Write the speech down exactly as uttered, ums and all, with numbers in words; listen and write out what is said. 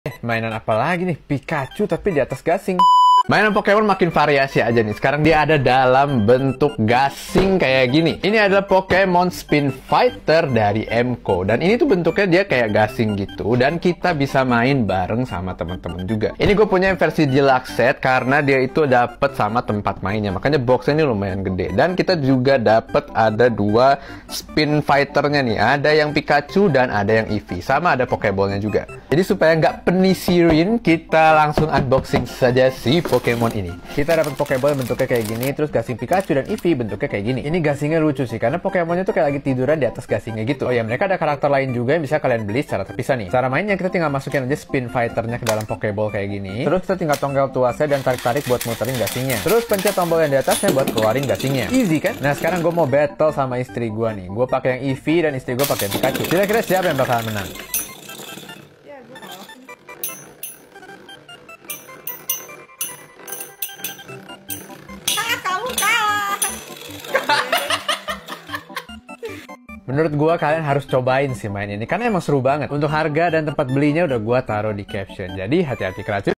Eh, mainan apa lagi nih? Pikachu tapi di atas gasing. Mainan Pokemon makin variasi aja nih. Sekarang dia ada dalam bentuk gasing kayak gini. Ini adalah Pokemon Spin Fighter dari Emco. Dan ini tuh bentuknya dia kayak gasing gitu. Dan kita bisa main bareng sama teman-teman juga. Ini gue punya versi deluxe set karena dia itu dapet sama tempat mainnya. Makanya boxnya ini lumayan gede. Dan kita juga dapet ada dua Spin Fighternya nih. Ada yang Pikachu dan ada yang Eevee. Sama ada Pokeballnya juga. Jadi supaya nggak penisirin, kita langsung unboxing saja si Pokemon ini. Kita dapat Pokeball bentuknya kayak gini, terus gasing Pikachu dan Eevee bentuknya kayak gini. Ini gasingnya lucu sih, karena Pokemonnya tuh kayak lagi tiduran di atas gasingnya gitu. Oh ya, mereka ada karakter lain juga yang bisa kalian beli secara terpisah nih. Cara mainnya kita tinggal masukin aja Spin Fighternya ke dalam Pokeball kayak gini. Terus kita tinggal tongkel tuasnya dan tarik-tarik buat muterin gasingnya. Terus pencet tombol yang di atasnya buat keluarin gasingnya. Easy kan? Nah sekarang gue mau battle sama istri gue nih. Gue pakai yang Eevee dan istri gue pakai Pikachu. Kira-kira siapa yang bakalan menang? Menurut gua kalian harus cobain sih main ini karena emang seru banget. Untuk harga dan tempat belinya udah gua taruh di caption. Jadi hati-hati keracun.